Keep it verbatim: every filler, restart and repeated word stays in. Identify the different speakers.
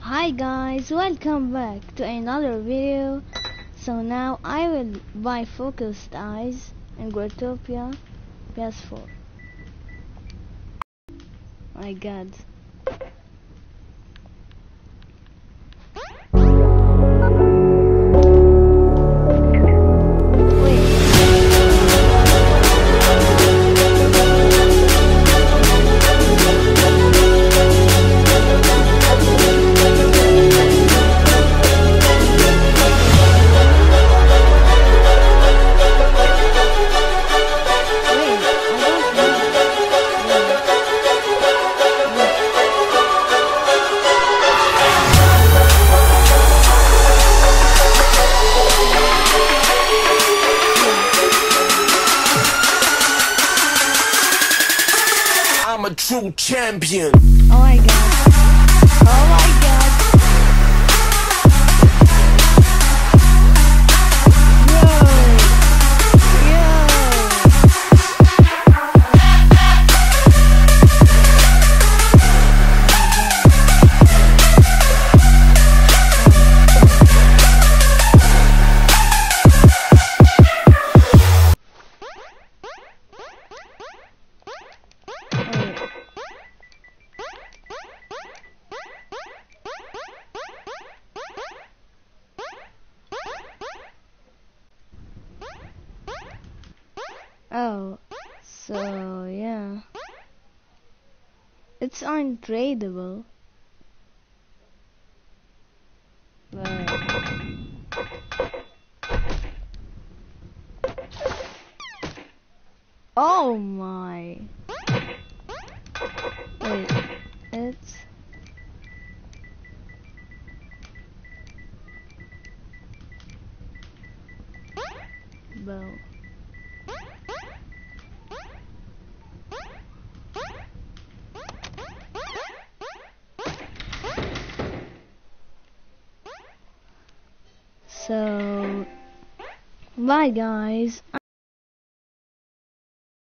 Speaker 1: Hi guys, welcome back to another video. So now I will buy focused eyes in Growtopia P S four. My god.
Speaker 2: I'm a true champion.
Speaker 1: Oh my god. Oh my god. Oh, so yeah, it's untradeable. But oh my! Wait, it's bow. So, bye guys.